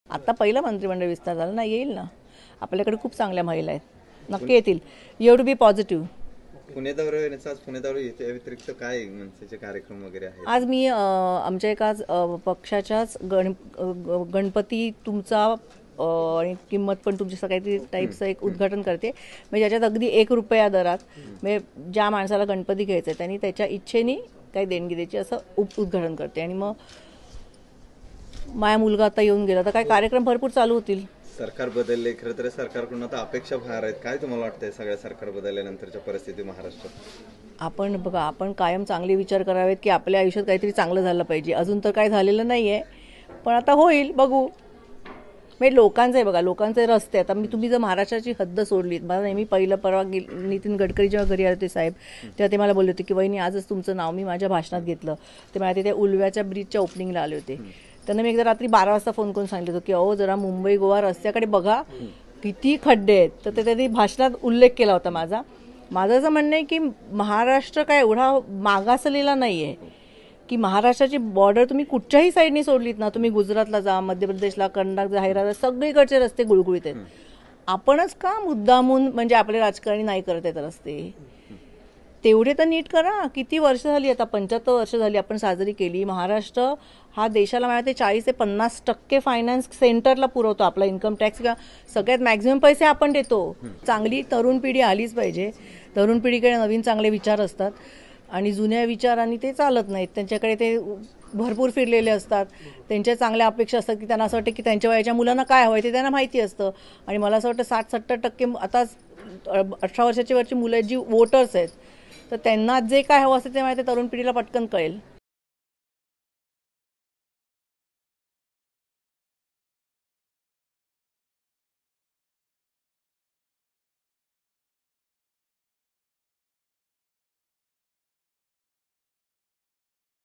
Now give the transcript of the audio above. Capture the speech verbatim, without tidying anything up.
आता पहिलं मंत्रिमंडळ विस्तार झाला ना, येईल ना. आपल्याकडे खूप चांगल्या महिला आहेत, नक्की येतील. You to be positive. Pune दौऱ्यावर आज पुणे दौरा याच्या व्यतिरिक्त काय मनसेचे कार्यक्रम वगैरे आहेत? आज मी अ, आमच्या एका अ, पक्षाच्याच गण ग- गणपती तुमचा अ, आणि किंमत पण तुमची काहीतरी टाईपचं एक उद्घाटन करते. म्हणजे ज्याच्यात अगदी एक रुपया दरात म्हणजे ज्या माणसाला गणपती घ्यायचा आहे त्यांनी त्याच्या इच्छेने काही देणगी द्यायची असं उप उद्घाटन करते. आणि मग माझा मुलगा आता येऊन गेला तर काय कार्यक्रम भरपूर चालू होतील. सरकार बदलले, खरं तर सरकारकडून आता अपेक्षा फार आहेत. काय तुम्हाला वाटतंय सगळ्या सरकार बदलल्यानंतरच्या परिस्थिती महाराष्ट्रात? आपण बघा, आपण कायम चांगले विचार करावेत की आपल्या आयुष्यात काहीतरी चांगलं झालं पाहिजे. अजून तर काय झालेलं नाही आहे, पण आता होईल, बघू. म्हणजे लोकांचं आहे बघा, लोकांचे रस्ते. आता मी तुम्ही जर महाराष्ट्राची हद्द सोडली, मला नेहमी पहिलं परवा गे नितीन गडकरी जेव्हा घरी आले होते साहेब, तेव्हा ते मला बोलले होते की वहिनी आजच तुमचं नाव मी माझ्या भाषणात घेतलं. ते मला तिथे उलव्याच्या ब्रिजच्या ओपनिंगला आले होते. त्यांना मी एकदा रात्री बारा वाजता फोन करून सांगितलं होतं की अहो जरा मुंबई गोवा रस्त्याकडे बघा, किती खड्डे आहेत. तर ते त्यांनी भाषणात उल्लेख केला होता माझा. माझं असं म्हणणं आहे की महाराष्ट्र काय एवढा मागासलेला नाही आहे की महाराष्ट्राची बॉर्डर तुम्ही कुठच्याही साईडनी सोडलीत ना, तुम्ही गुजरातला जा, मध्य प्रदेशला, कर्नाटक, हैदराबाद, सगळीकडचे रस्ते गुळगुळीत आहेत. आपणच का मुद्दामून म्हणजे आपले राजकारणी नाही करत आहेत रस्ते? तेवढे तर नीट करा. किती वर्ष झाली, आता पंच्याहत्तर वर्ष झाली आपण साजरी केली. महाराष्ट्र हा देशाला मला ते चाळीस ते पन्नास टक्के फायनान्स सेंटरला पुरवतो. आपला इन्कम टॅक्स किंवा सगळ्यात मॅक्झिमम पैसे आपण देतो. चांगली तरुण पिढी आलीच पाहिजे. तरुण पिढीकडे नवीन चांगले विचार असतात आणि जुन्या विचारांनी ते चालत नाहीत. त्यांच्याकडे ते भरपूर फिरलेले असतात. त्यांच्या चांगल्या अपेक्षा असतात की त्यांना असं वाटतं की त्यांच्या वयाच्या मुलांना काय हवं आहे ते त्यांना माहिती असतं. आणि मला असं वाटतं साठ सत्तर टक्के आता अठरा वर्षाची वरची मुलं जी वोटर्स आहेत, तर त्यांना जे काय हवं असतं ते माहिती तरुण पिढीला पटकन कळेल.